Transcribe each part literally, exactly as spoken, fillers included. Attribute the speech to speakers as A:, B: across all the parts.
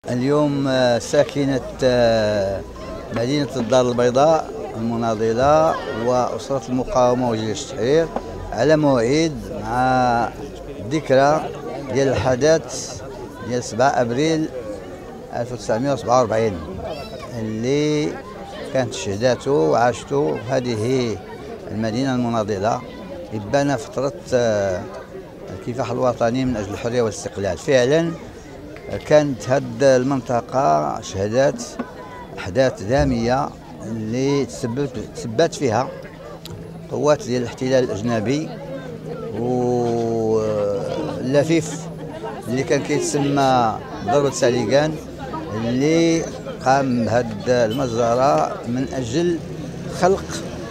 A: اليوم ساكنة مدينة الدار البيضاء المناضلة وأسرة المقاومة وجيش التحرير على موعد مع ذكرى ديال الحدث ديال سبعة أبريل ألف وتسعمائة وسبعة وأربعين اللي كانت شهداته وعاشته هذه المدينة المناضلة إبان فترة الكفاح الوطني من أجل الحرية والاستقلال. فعلا كانت هذه المنطقة شهدت أحداث دامية اللي تسببت فيها قوات ديال الاحتلال الأجنبي، واللفيف اللي كان كيتسمى ضربة ساليغان اللي قام بهذه المجزرة من أجل خلق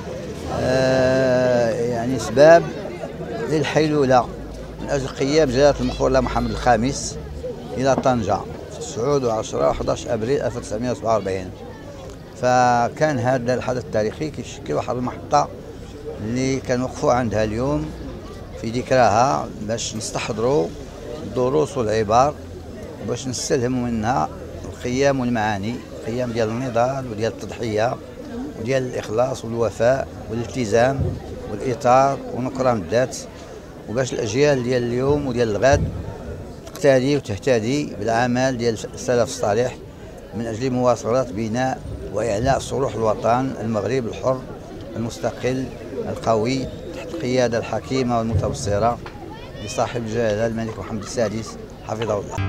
A: آه يعني سباب للحيلولة من أجل قيام جلالة المخور محمد الخامس إلى طنجة في تسعة وعشرة وأحد عشر أبريل ألف وتسعمائة وسبعة وأربعين. فكان هذا الحدث التاريخي كيشكل واحد المحطة اللي كنوقفوا عندها اليوم في ذكراها باش نستحضروا الدروس والعبر وباش نستلهموا منها القيم والمعاني، القيم ديال النضال وديال التضحية وديال الإخلاص والوفاء والالتزام والإطار ونكران الذات، وباش الأجيال ديال اليوم وديال الغد تقتدي وتهتدي بالأعمال ديال السلف الصالح من أجل مواصلة بناء وإعلاء صروح الوطن المغرب الحر المستقل القوي تحت القيادة الحكيمة والمتبصرة لصاحب الجلالة الملك محمد السادس حفظه الله.